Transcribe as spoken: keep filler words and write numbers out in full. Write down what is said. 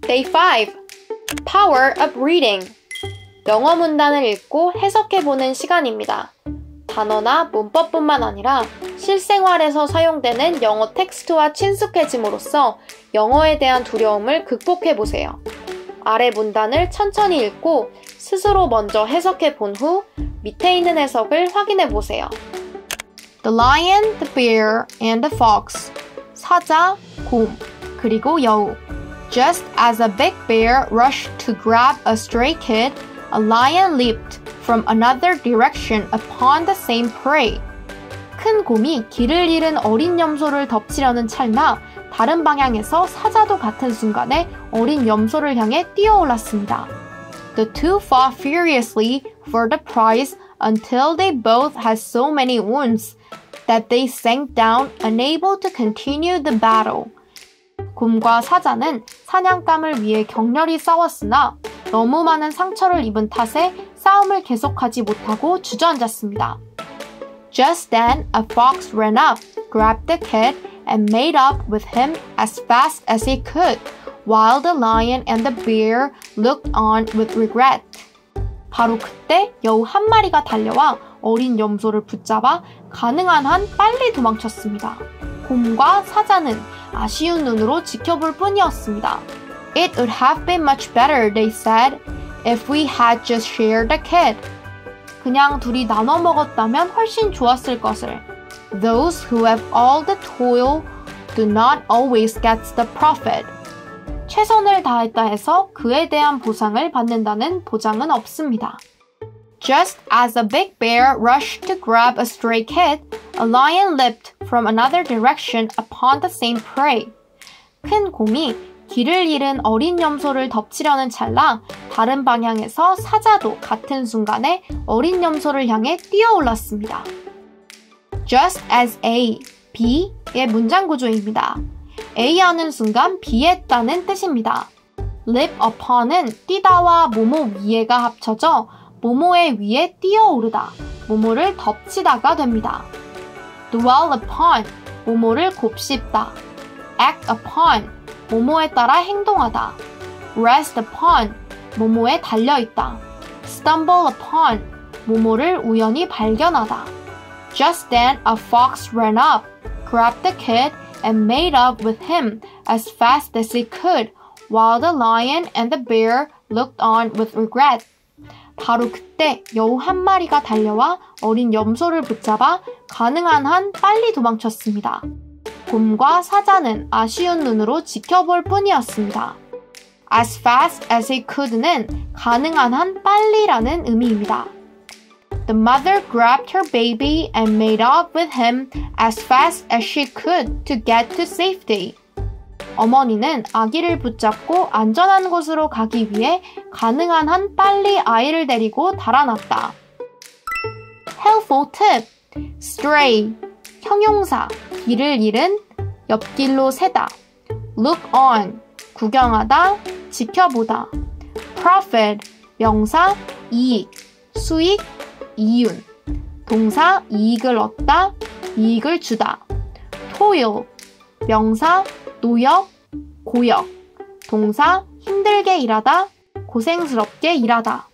Day five. Power of Reading. 영어 문단을 읽고 해석해보는 시간입니다. 단어나 문법뿐만 아니라 실생활에서 사용되는 영어 텍스트와 친숙해짐으로써 영어에 대한 두려움을 극복해보세요. 아래 문단을 천천히 읽고 스스로 먼저 해석해본 후 밑에 있는 해석을 확인해보세요. The lion, the bear, and the fox. 사자, 곰, 그리고 여우. Just as a big bear rushed to grab a stray kid, a lion leaped from another direction upon the same prey. 큰 곰이 길을 잃은 어린 염소를 덮치려는 찰나 다른 방향에서 사자도 같은 순간에 어린 염소를 향해 뛰어올랐습니다. The two fought furiously for the prize until they both had so many wounds that they sank down, unable to continue the battle. 곰과 사자는 사냥감을 위해 격렬히 싸웠으나 너무 많은 상처를 입은 탓에 싸움을 계속하지 못하고 주저앉았습니다. Just then, a fox ran up, grabbed the kid, and made up with him as fast as he could, while the lion and the bear looked on with regret. 바로 그때 여우 한 마리가 달려와 어린 염소를 붙잡아 가능한 한 빨리 도망쳤습니다. 곰과 사자는 아쉬운 눈으로 지켜볼 뿐이었습니다. It would have been much better, they said, if we had just shared the kid. 그냥 둘이 나눠 먹었다면 훨씬 좋았을 것을. Those who have all the toil do not always get the profit. 최선을 다했다 해서 그에 대한 보상을 받는다는 보장은 없습니다. Just as a big bear rushed to grab a stray kid, a lion leaped from another direction upon the same prey. 큰 곰이 길을 잃은 어린 염소를 덮치려는 찰나 다른 방향에서 사자도 같은 순간에 어린 염소를 향해 뛰어올랐습니다. Just as A, B의 문장 구조입니다. A 하는 순간 B했다는 뜻입니다. leap upon은 뛰다와 뭐뭐 위에가 합쳐져 뭐뭐의 위에 뛰어오르다, 뭐뭐를 덮치다가 됩니다. dwell upon, 뭐뭐를 곱씹다. act upon, 뭐뭐에 따라 행동하다. rest upon, 뭐뭐에 달려있다. stumble upon, 뭐뭐를 우연히 발견하다. Just then a fox ran up, grabbed the kid, and made up with him as fast as he could, while the lion and the bear looked on with regret. 바로 그때 여우 한 마리가 달려와 어린 염소를 붙잡아 가능한 한 빨리 도망쳤습니다. 곰과 사자는 아쉬운 눈으로 지켜볼 뿐이었습니다. As fast as he could는 가능한 한 빨리라는 의미입니다. The mother grabbed her baby and made off with him as fast as she could to get to safety. 어머니는 아기를 붙잡고 안전한 곳으로 가기 위해 가능한 한 빨리 아이를 데리고 달아났다. Helpful tip. Stray. 형용사. 길을 잃은. 옆길로 새다. Look on. 구경하다. 지켜보다. Profit. 명사. 이익. 수익. 이윤. 동사. 이익을 얻다. 이익을 주다. Toil. 명사. 노역, 고역. 동사. 힘들게 일하다. 고생스럽게 일하다.